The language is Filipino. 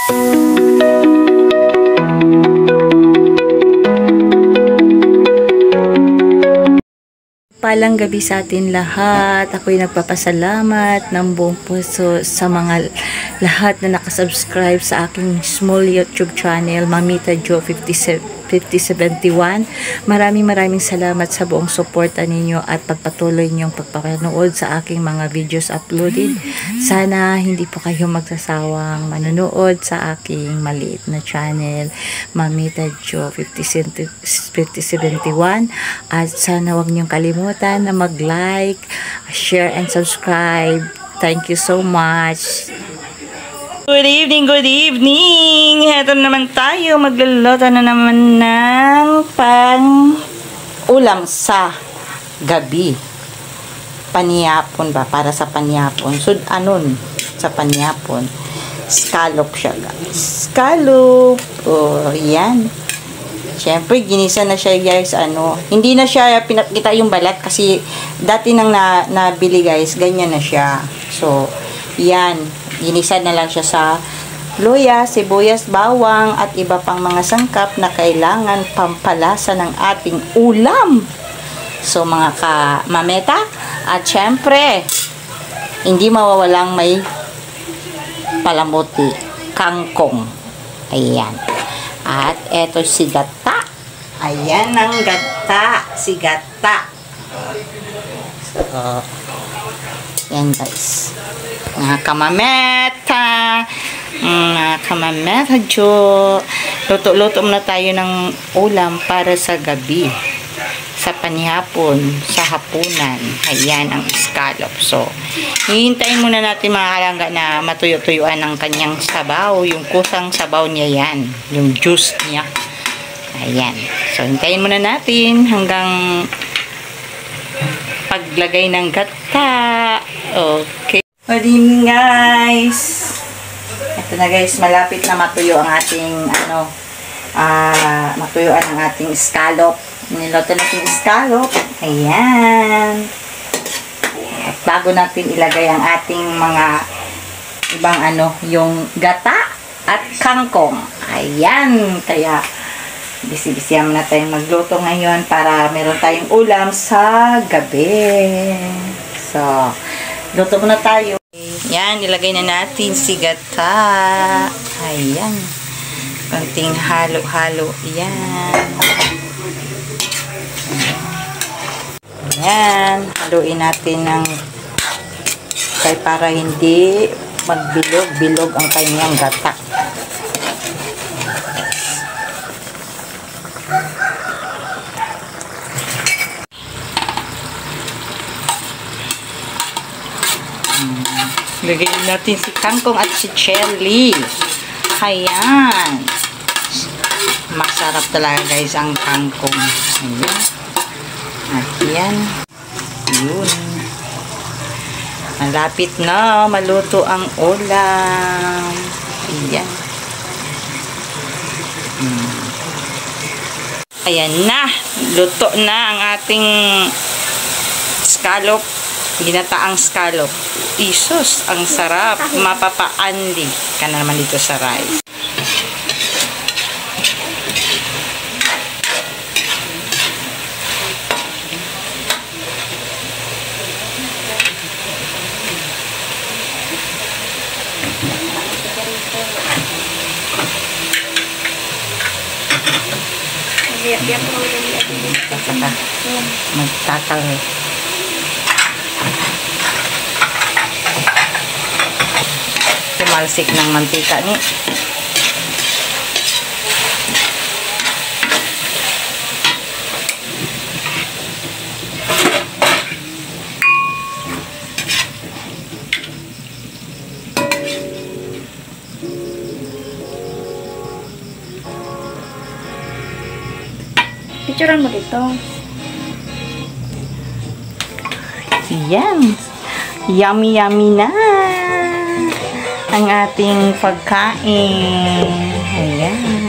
Palang gabi sa atin lahat. Ako'y nagpapasalamat ng buong puso sa mga lahat na nakasubscribe sa aking small YouTube channel, Mamita Jo 5071. Maraming salamat sa buong suporta ninyo at pagpatuloy niyong pagpapanood sa aking mga videos uploaded. Sana hindi po kayo magsasawang manonood sa aking maliit na channel, Mamita Jo 5071, at sana wag niyong kalimutan na mag-like, share, and subscribe. Thank you so much. Good evening, good evening. Heto naman tayo, magluluto na naman ng pang-ulam sa gabi. Paniyapon ba? Para sa paniyapon. Anon sa paniyapon. Scallop siya, guys. Scallop. Oh, yan. Siyempre, ginisa na siya, guys. Hindi na siya pinakita yung balat kasi dati nang nabili, guys. Ganyan na siya. So, yan. Ginisa na lang siya sa luya, sibuyas, bawang, at iba pang mga sangkap na kailangan pampalasa ng ating ulam. So, mga kamameta, at syempre, hindi mawawalang may palamuti, kangkong. Ayan. At eto si gata. Ayan ang gata. Si gata. So, yan, guys. Mga kamameta. Mga kamameta Jo. Luto-luto muna tayo ng ulam para sa gabi. Sa panihapon, sa hapunan. Ayan ang scallop. So, hihintayin muna natin mga kalangga na matuyo-tuyuan ng kanyang sabaw. Yung kusang sabaw niya yan. Yung juice niya. Ayan. So, hintayin muna natin hanggang paglagay ng gata. Okay. Good evening, guys. Ito na, guys. Malapit na matuyo ang ating matuyuan ang ating scallop. Niloto natin yung scallop. Ayan. At bago natin ilagay ang ating mga ibang yung gata at kangkong. Ayan. Kaya, bisi-bisihan na tayong magluto ngayon para meron tayong ulam sa gabi. So, luto muna tayo. Ayan, ilagay na natin si gata. Ayan. Konting halo-halo. Ayan. Ayan, haluin natin ng para hindi magbilog-bilog ang kanyang gata. Lagyan natin si kangkong at si cherry. Ayan. Masarap talaga, guys, ang kangkong. Ayan. At yan. Yun. Malapit na maluto ang ulam. Ayan. Ayan na. Luto na ang ating scallop. Ginataang scallop. Isus, ang sarap. Mapapaandi ka na naman dito sa rice. Magtatal. Tumalsik ng mantika ni. Picturean mo dito. Yan. Yummy na ang ating pagkain. Ayan.